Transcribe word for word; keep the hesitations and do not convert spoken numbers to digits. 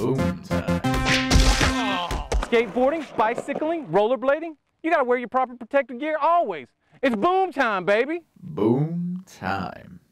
Boom time. Skateboarding, bicycling, rollerblading, you gotta wear your proper protective gear always. It's boom time, baby. Boom time.